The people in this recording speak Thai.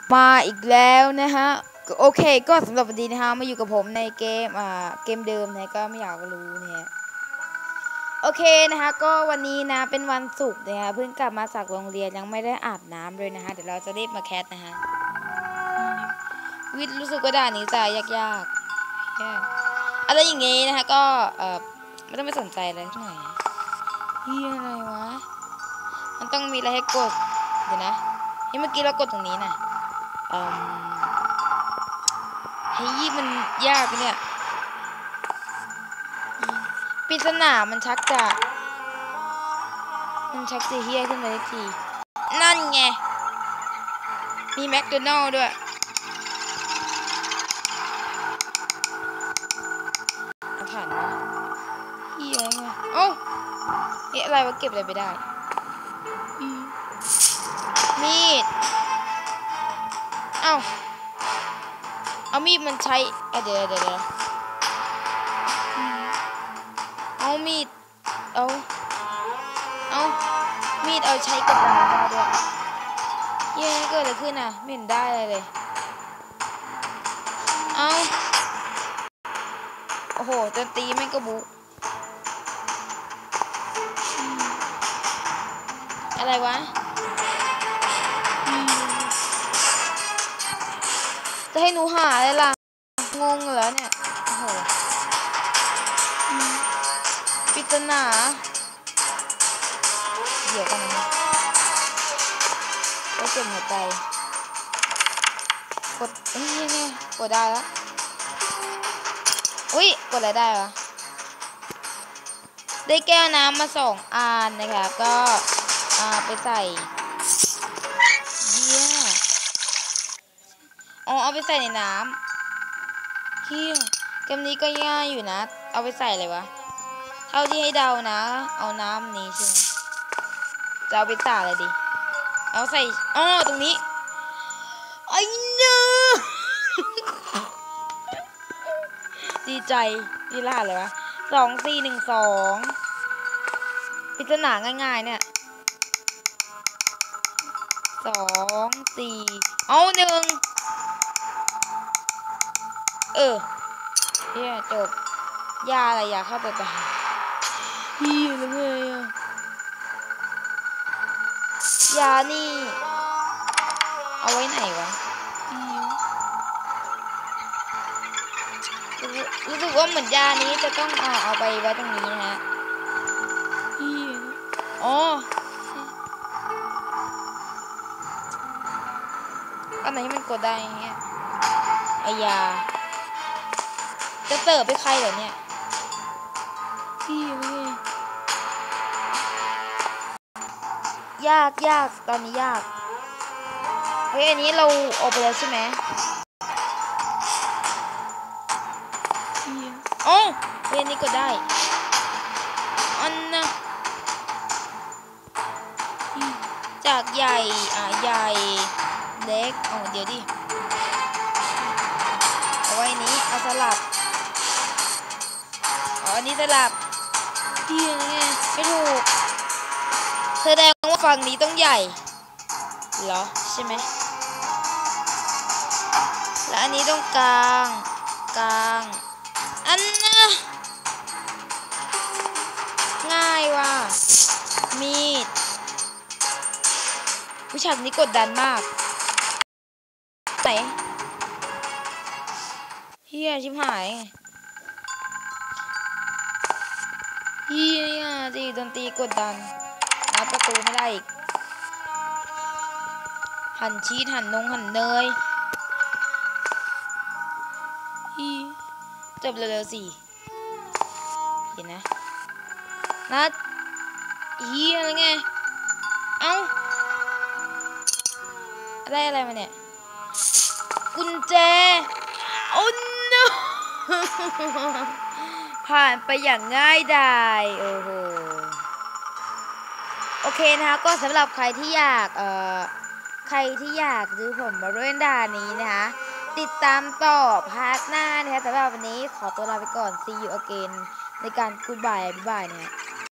มาอีกแล้วนะฮะโอเคก็สำหรับวันนี้นะฮะมาอยู่กับผมในเกมเกมเดิมนะก็ไม่อยากรู้เนี่ยโอเคนะคะก็วันนี้นะเป็นวันศุกร์นะคะเพิ่งกลับมาจากโรงเรียนยังไม่ได้อาบน้ำเลยนะคะเดี๋ยวเราจะรีบมาแคสนะฮะวิทย์รู้สึกว่าด่านนี้จะยากอะไรอย่างงี้นะคะก็ไม่ต้องไปสนใจเลยหน่อยอะไรวะมันต้องมีอะไรให้กดเดี๋ยวนะเมื่อกี้เรากดตรงนี้นะเฮ้ยมันยากเนี่ยปริศนามันชักจะเฮี้ยขึ้นมาทันทีนั่นไงมีแมคโดนัลด์ด้วยผ่านนะเฮี้ยไงโอ้อะไรวะเก็บอะไรไปได้มีดเอามีดมันใช้เดี๋ยวเอามีดเอามีดเอาใช้กับดาบได้ด้วยเย้เกิดอะไรขึ้นอ่ะไม่เห็นได้เลยโอ้โหจะตีแม่งก็บุอะไรวะจะให้หนูหาอะไรล่ะงงเหรอเนี่ยโอ้โหปริศนาเดี๋ยวกันนะก็เจ็บหัวใจกดเนี่ยกดได้แล้วอุ้ยกดอะไรได้วะได้แก้วน้ำมา2 อันนะคะก็ไปใส่เอาไปใส่ในน้ำเกมนี้ก็ง่ายอยู่นะเอาไปใส่เลยวะเท่าที่ให้เดานะเอาน้ำนี้ใช่ไหมจะเอาไปใส่อะไรดีเอาใส่ตรงนี้ไอ้เนื้อดีใจดีล่าเลยวะ2412ปริศนาง่ายๆเนี่ย2 4เอา1จบยาอะไรยาเข้าไปปะแล้วไงยานี่เอาไว้ไหนวะรู้สึกว่าเหมือนยานี้จะต้องเอาไปไว้ตรงนี้นะฮะอันไหนที่มันกดได้เงี้ยไอยาจะเสิร์ฟไปใครเหรอเนี่ยยากตอนนี้ยากเฮ้ยอันนี้เราออกไปแล้วใช่ไหมเฮ้ยอันนี้ก็ได้อันนะจากใหญ่ใหญ่เล็กเดี๋ยวดิเอาไว้นี้เอาสลับอันนี้สลับไงไม่ถูกแสดงว่าฝั่งนี้ต้องใหญ่เหรอใช่ไหมแล้วอันนี้ต้องกลางอันนะง่ายว่ะมีดวิชานี้กดดันมากไหนเฮียชิบหายดิดนตรีกดดันนับประตูไม่ได้อีกหั่นชีสหั่นเนยจบเร็วๆสิเห็นนะนัดอะไรไงอะไรมาเนี่ยกุญแจno ผ่านไปอย่างง่ายดายโอ้โหโอเคนะคะก็สำหรับใครที่อยากดูผมมาเล่นด่านนี้นะคะติดตามต่อพาร์ทหน้านะคะสำหรับวันนี้ขอตัวลาไปก่อน see you again ในการ goodbye บ๊ายบายเนี่ย